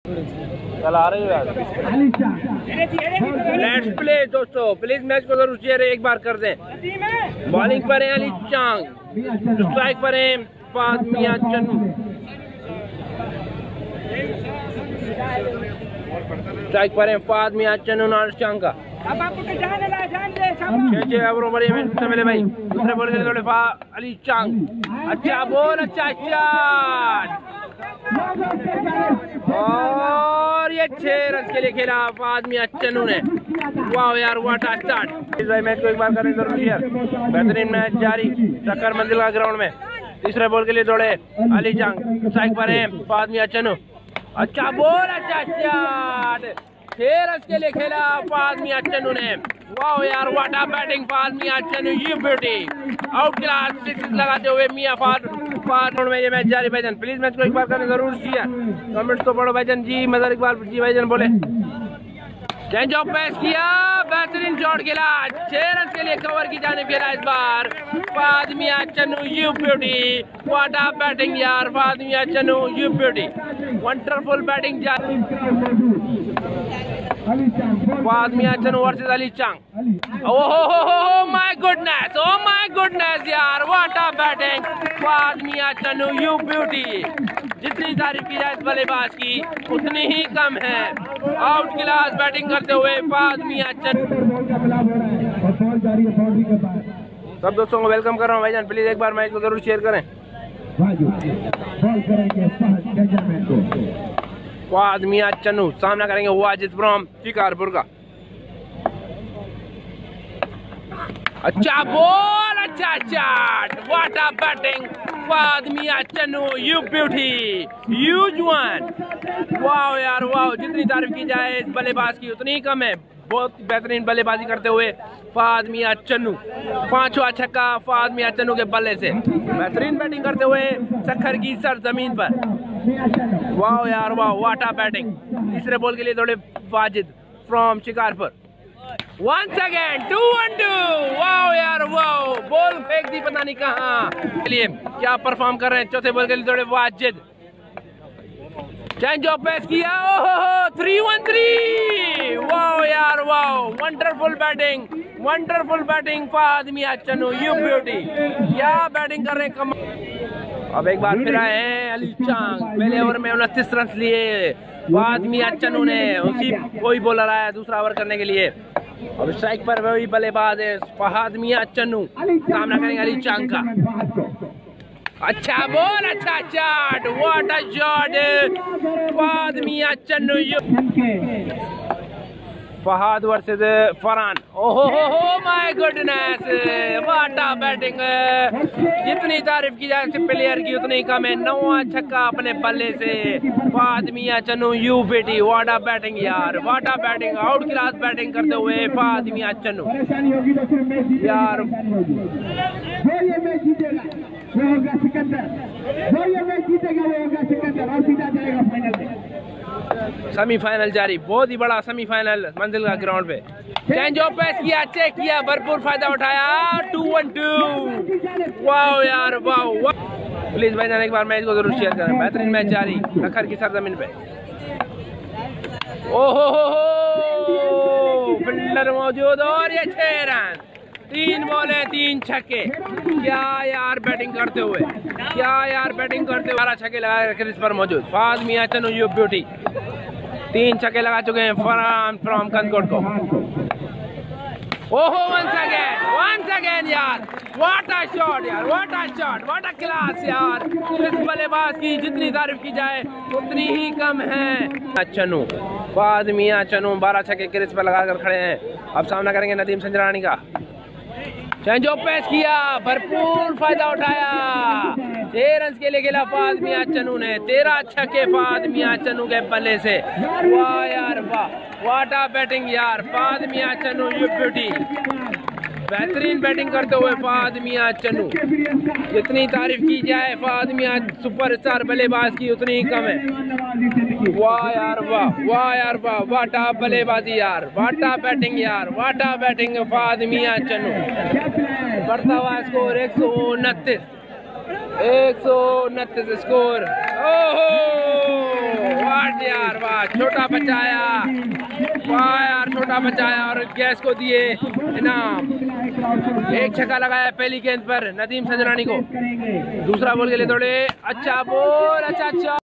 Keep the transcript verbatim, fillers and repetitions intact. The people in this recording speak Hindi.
चल आ रही है। लेट्स प्ले दोस्तों, प्लीज मैच को जरूर शेयर एक बार कर दें। बॉलिंग पर है अली चांग, स्ट्राइक पर है फाद मियां चन्नू, स्ट्राइक पर है फाद मियां चन्नू नार चांग का छह छह ओवरों में भाई। दूसरे बॉल के लिए थोड़े अली चांग, अच्छा बॉल, अच्छा शॉट और ये छह रन के लिए खेला फाद मियां चन्नू ने। वाह यार, व्हाट अ स्टार्ट। इस भाई मैच को एक बार करें जरूर यार। बेहतरीन मैच जारी टक्कर मंजिल का ग्राउंड में। तीसरे बॉल के लिए दौड़े अली चांग, स्ट्राइक पर है फाद मियां चन्नू, अच्छा बॉल, अच्छा शॉट, छह रन के लिए खेला फाद मियां चन्नू ने। वाह यार, what a batting Fahad Mian Channu, you beauty, out class six लगाते हुए मियां फाद फाद में ये मैच जारी। भाईजान प्लीज मैच को एक बार करें जरूर शेयर, कमेंट्स को पढ़ो भाईजान जी। मदर इकबाल जी भाईजान बोले चेंज ऑफ पेस किया, बेहतरीन शॉट खेला, छह रन के लिए कवर की जाने खेला इस बार Fahad Mian Channu, you beauty, what a batting यार Fahad Mian Channu, you beauty, wonderful batting जारी। Fahad Mian Channu versus Ali Chang. Oh my goodness, oh my goodness यार, what a batting Fahad Mian Channu, you beauty. जितनी तारीफ की जाए इस बल्लेबाज की उतनी ही कम है। आउट क्लास बैटिंग करते हुए फाद मियां चन्नू। सब दोस्तों को वेलकम कर रहा हूँ भाईजान, प्लीज एक बार मैच को जरूर शेयर करें। फाद मियां चन्नू सामना करेंगे वाजिद फ्रॉम शिकारपुर का, अच्छा बॉल, अच्छा shot, what a batting Fahad Mian Channu, you beauty, huge one. वाह यार वाह, जितनी तारीफ की जाए इस बल्लेबाज की उतनी ही कम है। बहुत बेहतरीन बल्लेबाजी करते हुए फाद मियां चन्नू, पांचवा छक्का फाद मियां चन्नू के बल्ले से, बेहतरीन बैटिंग करते हुए सखर की सरजमीन पर। वाह यार वाह, व्हाट अ बैटिंग। तीसरे बॉल के लिए दौड़े Wajid from Shikarpur, once again two one two. वाह यार वाह, बॉल फेंक दी पता नहीं कहाँ, चलिए क्या परफॉर्म कर रहे हैं। चौथे बॉल के लिए दौड़े वाजिद, चेंज ऑफ पेस किया, ओहो थ्री वन थ्री। वाह यार वाह, wonderful batting, wonderful batting Fahad Mian Channu, you beauty, क्या बैटिंग कर रहे हैं कम। अब एक बार फिर आए हैं अली चांग, पहले ओवर में उनतीस रन लिए फाद मियां चन्नू ने, उसी कोई बॉलर आया दूसरा ओवर करने के लिए। अब स्ट्राइक पर वही बल्लेबाज है फाद मियां चन्नू, सामना करेंगे अली चांग का, अच्छा बॉल, अच्छा shot, what a shot Fahad Mian Channu, Fahad versus Farhan. ओहो oh my goodness, what a batting. जितनी तारीफ की जाए प्लेयर की उतनी कम है। नौवां छक्का अपने बल्ले से Fahad Mian Channu, you beauty, what a batting यार, what a batting, out class batting करते हुए फाद मियां चन्नू यार। वो होगा सिकंदर, वो ये मैच जीतेगा वो होगा सिकंदर और सीधा जाएगा फाइनल में। सेमीफाइनल जारी, बहुत ही बड़ा सेमीफाइनल मंजिल का ग्राउंड पे। चेंज ऑफ पेस किया, चेक किया, भरपूर फायदा उठाया, टू वन टू। वाह यार वाह, प्लीज भाईजान एक बार मैच को जरूर शेयर करें। बेहतरीन मैच जारी खखर की सरजमीन पे। ओहो हो, फील्डर मौजूद और ये छह रन, तीन बॉलें तीन छक्के, क्या यार बैटिंग करते हुए, क्या यार बैटिंग करते हुए। बारह छक्के लगा रखे इस पर मौजूद फाद मियां चन्नू, यू ब्यूटी, तीन छक्के लगा चुके हैं फरहान फ्रॉम कंदकोट को। ओहो वंस अगेन, वंस अगेन यार, व्हाट अ शॉट यार, what a shot, what a class यार। इस बल्लेबाज की जितनी तारीफ की जाए उतनी ही कम है। चन्नू, फाद मियां चन्नू बारह छक्के क्रीज पर लगाकर खड़े हैं। अब सामना करेंगे नदीम संजरानी का, चेंज ऑफ पेस किया, भरपूर फायदा उठाया, छह रन के लिए खेला फाद मियां चन्नू ने, तेरह छक्के फाद मियां चन्नू के बल्ले से। वाह यार वाह, व्हाट अ बैटिंग यार फाद मियां चन्नू, यू ब्यूटी, बेहतरीन बैटिंग करते हुए फाद मियां चन्नू। जितनी तारीफ की जाए फाद मियां सुपरस्टार बल्लेबाज की उतनी ही कम है। वाह यार वाह, वाह यार वाह, व्हाट अ बल्लेबाजी यार, व्हाट अ बैटिंग यार, what a batting Fahad Mian Channu. बढ़ता हुआ स्कोर एक सौ उनतीस, एक सौ उनतीस स्कोर। ओहो शॉट यार, वाह छोटा बचाया, वाह यार छोटा बचाया और गैस को दिए इनाम। एक छक्का लगाया पहली गेंद पर नदीम सजरानी को, दूसरा बॉल के लिए दौड़े, अच्छा बॉल, अच्छा अच्छा